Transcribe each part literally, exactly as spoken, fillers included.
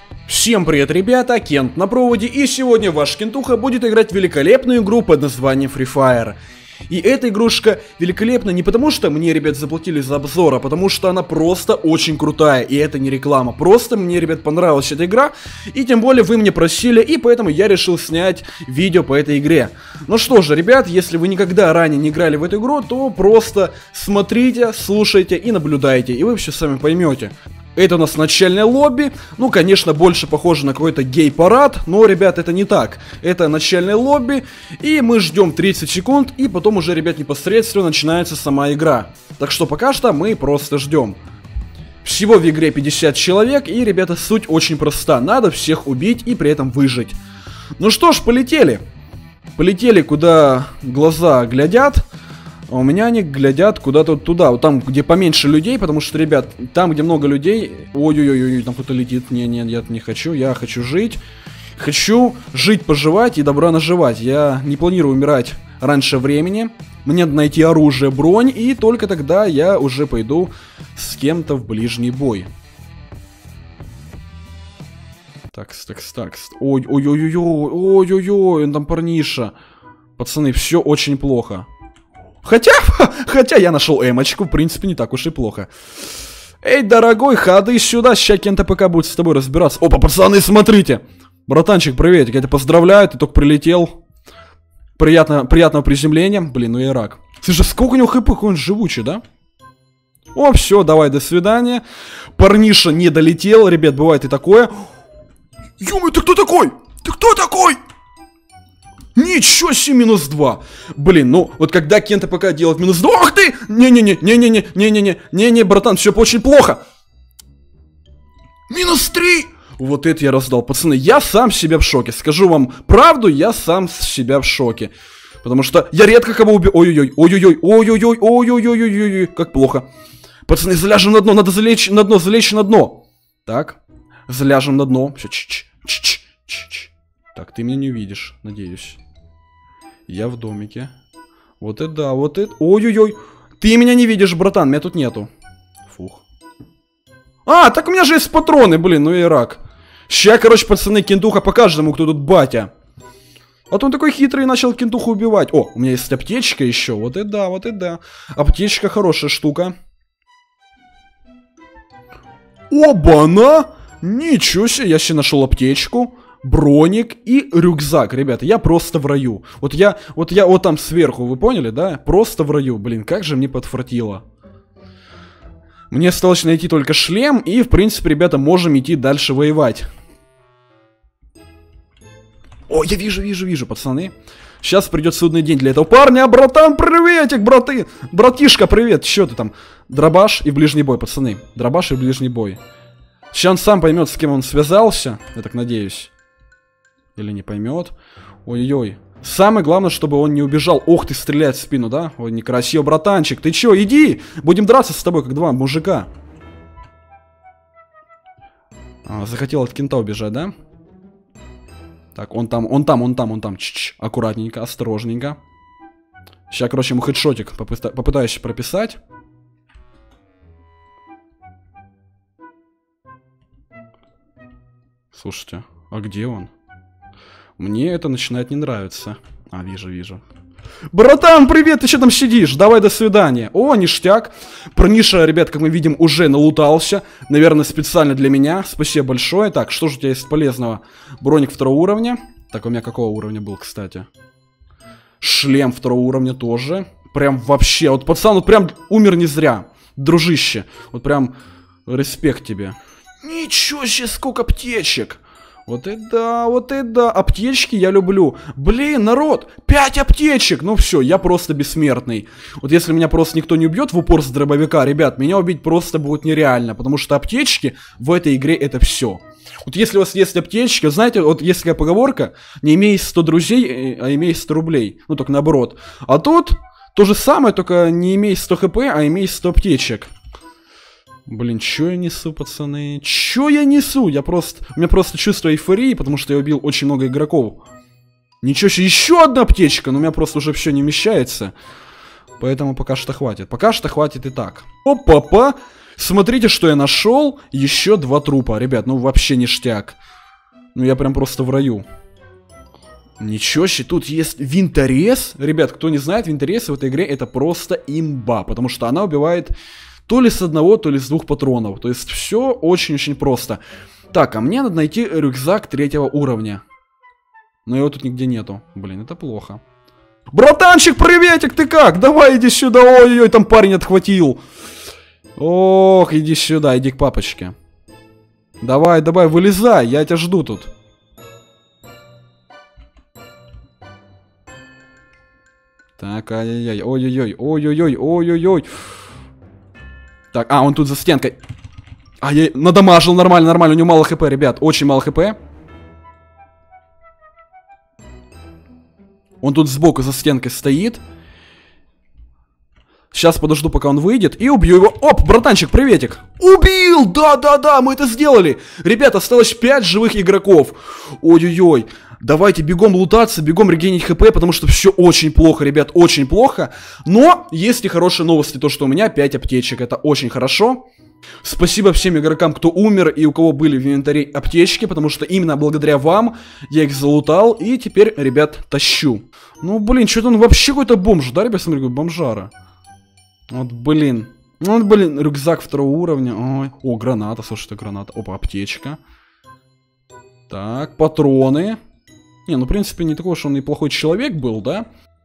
Всем привет, ребята, Кент на проводе, и сегодня ваш Кентуха будет играть в великолепную игру под названием Free Fire. И эта игрушка великолепна не потому, что мне, ребят, заплатили за обзор, а потому что она просто очень крутая, и это не реклама. Просто мне, ребят, понравилась эта игра, и тем более вы мне просили, и поэтому я решил снять видео по этой игре. Ну что же, ребят, если вы никогда ранее не играли в эту игру, то просто смотрите, слушайте и наблюдайте, и вы все сами поймете. Это у нас начальное лобби, ну, конечно, больше похоже на какой-то гей-парад, но, ребят, это не так. Это начальное лобби, и мы ждем тридцать секунд, и потом уже, ребят, непосредственно начинается сама игра. Так что пока что мы просто ждем. Всего в игре пятьдесят человек, и, ребята, суть очень проста. Надо всех убить и при этом выжить. Ну что ж, полетели. Полетели, куда глаза глядят. А у меня они глядят куда-то туда, вот там, где поменьше людей, потому что, ребят, там, где много людей... Ой-ой-ой, там кто-то летит. Не-не, я не хочу, я хочу жить. Хочу жить, поживать и добра наживать. Я не планирую умирать раньше времени. Мне надо найти оружие, бронь, и только тогда я уже пойду с кем-то в ближний бой. Такс, такс, такс. Ой-ой-ой-ой, ой-ой-ой, он там парниша. Пацаны, все очень плохо. Хотя, хотя я нашел эмочку, в принципе, не так уж и плохо. Эй, дорогой, ходи сюда, сейчас Кента пока будет с тобой разбираться. Опа, пацаны, смотрите. Братанчик, приветик, я тебя поздравляю, ты только прилетел. Приятно, приятного приземления. Блин, ну и рак. Слушай, сколько у него хп, какой он живучий, да? О, все, давай, до свидания. Парниша не долетел, ребят, бывает и такое. Ё-моё, ты кто такой? Ты кто такой? Ничего себе, минус два. Блин, ну, вот когда Кента пока делает минус два... Ах ты! Не-не-не, не-не-не, не-не-не, не-не, братан, все очень плохо. Минус три! Вот это я раздал. Пацаны, я сам себя в шоке. Скажу вам правду, я сам себя в шоке. Потому что я редко кого убью. Ой-ой-ой, ой-ой-ой, ой-ой-ой, ой-ой-ой-ой-ой, как плохо. Пацаны, заляжем на дно, надо залечь на дно, залечь на дно. Так, заляжем на дно. Все, ч-ч-ч-ч-ч. Так, ты меня не увидишь, надеюсь. Я в домике. Вот это да, вот это... Ой-ой-ой. Ты меня не видишь, братан, меня тут нету. Фух. А, так у меня же есть патроны, блин, ну и рак. Ща, короче, пацаны, Кентуха покажет ему, кто тут батя. А то он такой хитрый и начал Кентуху убивать. О, у меня есть аптечка еще. Вот это да, вот это да. Аптечка хорошая штука. Оба-на! Ничего себе, я себе нашел аптечку. Броник и рюкзак, ребята, я просто в раю. Вот я, вот я вот там сверху, вы поняли, да? Просто в раю, блин, как же мне подфартило. Мне осталось найти только шлем, и, в принципе, ребята, можем идти дальше воевать. О, я вижу, вижу, вижу, пацаны. Сейчас придет судный день для этого парня. Братан, приветик, браты. Братишка, привет. Что ты там? Дробаш и ближний бой, пацаны. Дробаш и ближний бой. Сейчас он сам поймет, с кем он связался, я так надеюсь. Или не поймет. Ой-ой-ой. Самое главное, чтобы он не убежал. Ох, ты стреляет в спину, да? Ой, некрасиво, братанчик. Ты чё, иди. Будем драться с тобой, как два мужика. А, захотел от Кента убежать, да? Так, он там, он там, он там, он там. Ч-ч, аккуратненько, осторожненько. Сейчас, короче, ему хедшотик попыта попытаюсь прописать. Слушайте, а где он? Мне это начинает не нравиться. А, вижу, вижу. Братан, привет, ты что там сидишь? Давай, до свидания. О, ништяк. Парниша, ребят, как мы видим, уже налутался. Наверное, специально для меня. Спасибо большое. Так, что же у тебя есть полезного? Броник второго уровня. Так, у меня какого уровня был, кстати? Шлем второго уровня тоже. Прям вообще, вот пацан, вот прям умер не зря. Дружище. Вот прям респект тебе. Ничего себе, сколько аптечек. Вот это да, вот это да, аптечки я люблю. Блин, народ, пять аптечек. Ну все, я просто бессмертный. Вот если меня просто никто не убьет в упор с дробовика, ребят, меня убить просто будет нереально. Потому что аптечки в этой игре это все. Вот если у вас есть аптечки, знаете, вот есть такая поговорка: не имей сто друзей, а имей сто рублей. Ну только наоборот. А тут то же самое, только не имей сто хп, а имей сто аптечек. Блин, чё я несу, пацаны? Чё я несу? Я просто... У меня просто чувство эйфории, потому что я убил очень много игроков. Ничего себе, еще одна аптечка, но у меня просто уже все не вмещается. Поэтому пока что хватит. Пока что хватит и так. Опа-па! Смотрите, что я нашел. Еще два трупа. Ребят, ну вообще ништяк. Ну я прям просто в раю. Ничего себе, тут есть винторез. Ребят, кто не знает, винторез в этой игре это просто имба. Потому что она убивает то ли с одного, то ли с двух патронов. То есть все очень-очень просто. Так, а мне надо найти рюкзак третьего уровня. Но его тут нигде нету. Блин, это плохо. Братанчик, приветик, ты как? Давай иди сюда. Ой-ой-ой, там парень отхватил. Ох, иди сюда, иди к папочке. Давай, давай, вылезай, я тебя жду тут. Так, ай-яй-яй, ой-ой-ой, ой-ой-ой, ой-ой-ой. Так, а, он тут за стенкой. А, я надамажил, нормально, нормально, у него мало хп, ребят, очень мало хп. Он тут сбоку за стенкой стоит. Сейчас подожду, пока он выйдет, и убью его. Оп, братанчик, приветик. Убил! Да-да-да, мы это сделали. Ребят, осталось пять живых игроков. Ой-ой-ой. Давайте бегом лутаться, бегом регенить хп, потому что все очень плохо, ребят, очень плохо. Но есть и хорошие новости, то что у меня пять аптечек, это очень хорошо. Спасибо всем игрокам, кто умер и у кого были в инвентаре аптечки, потому что именно благодаря вам я их залутал и теперь, ребят, тащу. Ну, блин, что-то он вообще какой-то бомж, да, ребят, смотри, какой бомжара. Вот, блин. Вот, блин, рюкзак второго уровня. Ой. О, граната, слушайте, граната. Опа, аптечка. Так, патроны. Не, ну, в принципе, не такой уж он и плохой человек был, да?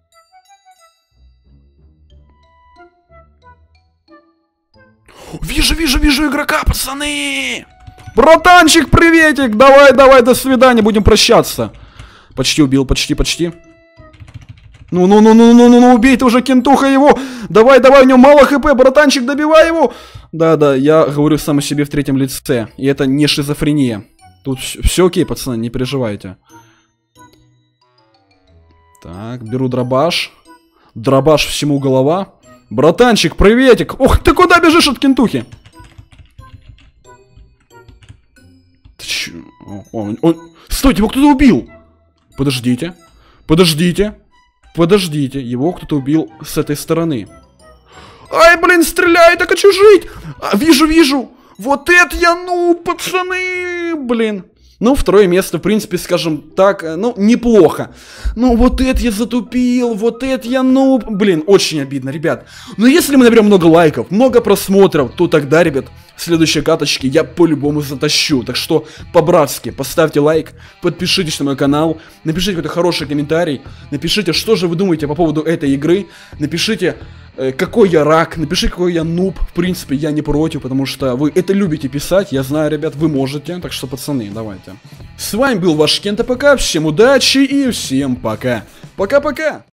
Вижу, вижу, вижу игрока, пацаны! Братанчик, приветик! Давай, давай, до свидания, будем прощаться. Почти убил, почти, почти. Ну, ну, ну, ну, ну, ну, ну, убей ты уже, кентуха, его! Давай, давай, у него мало хп, братанчик, добивай его! Да, да, я говорю сам о себе в третьем лице. И это не шизофрения. Тут все окей, пацаны, не переживайте. Так, беру дробаш. Дробаш всему голова. Братанчик, приветик! Ох, ты куда бежишь от кентухи? Ты чё? Он, он... Стойте, его кто-то убил! Подождите. Подождите. Подождите, его кто-то убил с этой стороны. Ай, блин, стреляет, я хочу жить! А, вижу, вижу! Вот это я, ну, пацаны! Блин. Ну, второе место, в принципе, скажем так, ну, неплохо. Ну, вот это я затупил, вот это я, ну... Блин, очень обидно, ребят. Но если мы наберем много лайков, много просмотров, то тогда, ребят, следующие каточки я по-любому затащу. Так что, по-братски, поставьте лайк, подпишитесь на мой канал, напишите какой-то хороший комментарий, напишите, что же вы думаете по поводу этой игры, напишите... Какой я рак, напиши, какой я нуб. В принципе, я не против, потому что вы это любите писать. Я знаю, ребят, вы можете. Так что, пацаны, давайте. С вами был ваш Кент АПК. Всем удачи и всем пока. Пока-пока.